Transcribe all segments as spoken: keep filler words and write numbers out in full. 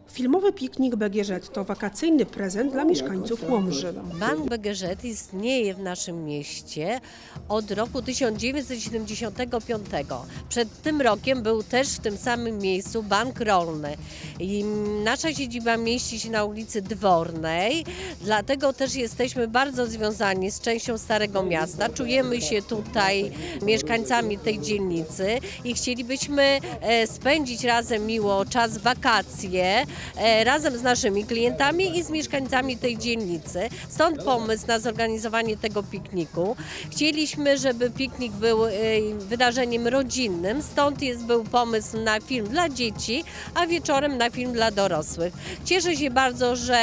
Filmowy piknik B G Ż to wakacyjny prezent dla mieszkańców Łomży. Bank B G Ż istnieje w naszym mieście od roku tysiąc dziewięćset siedemdziesiątego piątego. Przed tym rokiem był też w tym samym miejscu bank rolny. I nasza siedziba mieści się na ulicy Dwornej, dlatego też jesteśmy bardzo związani z częścią Starego Miasta. Czujemy się tutaj mieszkańcami tej dzielnicy i chcielibyśmy spędzić razem miło czas wakacje, razem z naszymi klientami i z mieszkańcami tej dzielnicy. Stąd pomysł na zorganizowanie tego pikniku. Chcieliśmy, żeby piknik był wydarzeniem rodzinnym, stąd jest, był pomysł na film dla dzieci, a wieczorem na film dla dorosłych. Cieszę się bardzo, że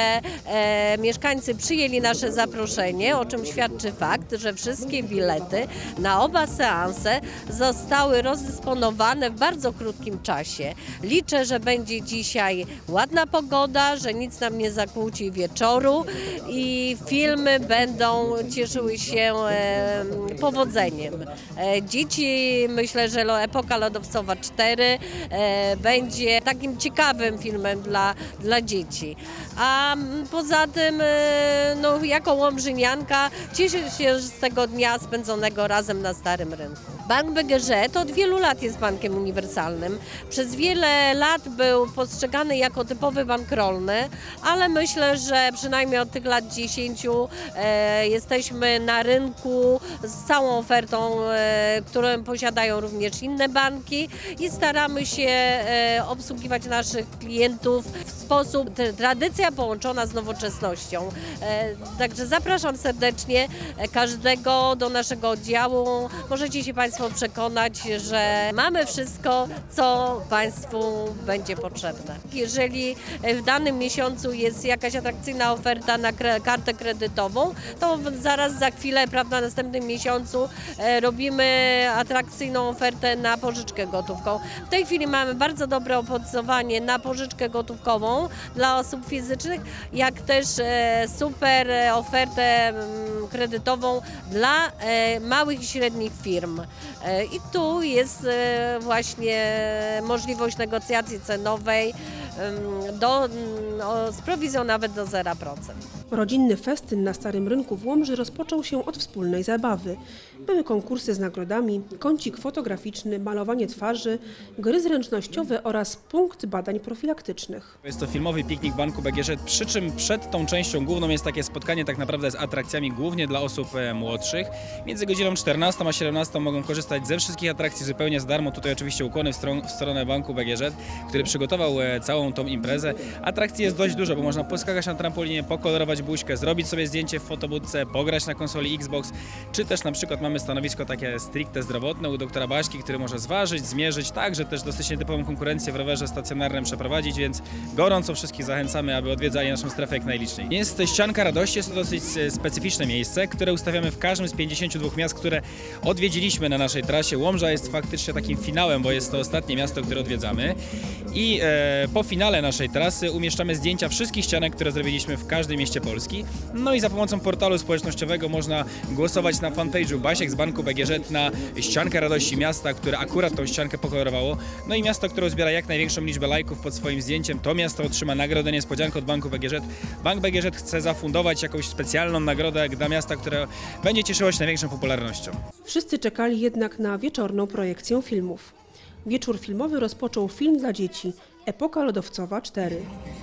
e, mieszkańcy przyjęli nasze zaproszenie, o czym świadczy fakt, że wszystkie bilety na oba seanse zostały rozdysponowane w bardzo krótkim czasie. Liczę, że będzie dzisiaj ładna pogoda, że nic nam nie zakłóci wieczoru i filmy będą cieszyły się e, powodzeniem. E, dzieci, myślę, że Epoka Lodowcowa cztery e, będzie takim ciekawym filmem dla, dla dzieci. A poza tym, e, no, jako łomżynianka cieszę się z tego dnia spędzonego razem na Starym Rynku. Bank B G Ż od wielu lat jest bankiem uniwersalnym. Przez wiele lat był postrzegany jako typowy bank rolny, ale myślę, że przynajmniej od tych lat dziesięciu e, jesteśmy na rynku z całą ofertą, e, którą posiadają również inne banki i staramy się e, obsługiwać naszych klientów w sposób, tradycja połączona z nowoczesnością. E, także zapraszam serdecznie każdego do naszego oddziału. Możecie się Państwo przekonać, że mamy wszystko, co Państwu będzie potrzebne. Jeżeli w danym miesiącu jest jakaś atrakcyjna oferta na kre kartę kredytową, to zaraz za chwilę, prawda, w następnym miesiącu e, robimy atrakcyjną ofertę na pożyczkę gotówką. W tej chwili mamy bardzo dobre oprocentowanie na pożyczkę gotówkową dla osób fizycznych, jak też e, super ofertę m, kredytową dla e, małych i średnich firm. E, I tu jest e, właśnie możliwość negocjacji cenowej do, no, z prowizją nawet do zera procent. Rodzinny festyn na Starym Rynku w Łomży rozpoczął się od wspólnej zabawy. Były konkursy z nagrodami, kącik fotograficzny, malowanie twarzy, gry zręcznościowe oraz punkt badań profilaktycznych. Jest to filmowy piknik Banku B G Ż, przy czym przed tą częścią główną jest takie spotkanie tak naprawdę z atrakcjami głównie dla osób młodszych. Między godziną czternastą a siedemnastą mogą korzystać ze wszystkich atrakcji zupełnie za darmo. Tutaj oczywiście ukłony w, stron w stronę Banku B G Ż, który przygotował całą tą imprezę. Atrakcji jest dość dużo, bo można poskakać na trampolinie, pokolorować buźkę, zrobić sobie zdjęcie w fotobudce, pograć na konsoli Xbox, czy też na przykład mamy stanowisko takie stricte zdrowotne u doktora Baśki, który może zważyć, zmierzyć, także też dosyć nietypową konkurencję w rowerze stacjonarnym przeprowadzić, więc gorąco wszystkich zachęcamy, aby odwiedzali naszą strefę jak najliczniej. Jest Ścianka Radości, jest to dosyć specyficzne miejsce, które ustawiamy w każdym z pięćdziesięciu dwóch miast, które odwiedziliśmy na naszej trasie. Łomża jest faktycznie takim finałem, bo jest to ostatnie miasto, które odwiedzamy i e, po finale naszej trasy umieszczamy zdjęcia wszystkich ścianek, które zrobiliśmy w każdym mieście Polski. No i za pomocą portalu społecznościowego można głosować na fanpage'u Basiek z Banku B G Ż na Ściankę Radości miasta, które akurat tą ściankę pokolorowało. No i miasto, które zbiera jak największą liczbę lajków pod swoim zdjęciem, to miasto otrzyma nagrodę niespodziankę od Banku B G Ż. Bank B G Ż chce zafundować jakąś specjalną nagrodę dla miasta, które będzie cieszyło się największą popularnością. Wszyscy czekali jednak na wieczorną projekcję filmów. Wieczór filmowy rozpoczął film dla dzieci Epoka Lodowcowa cztery.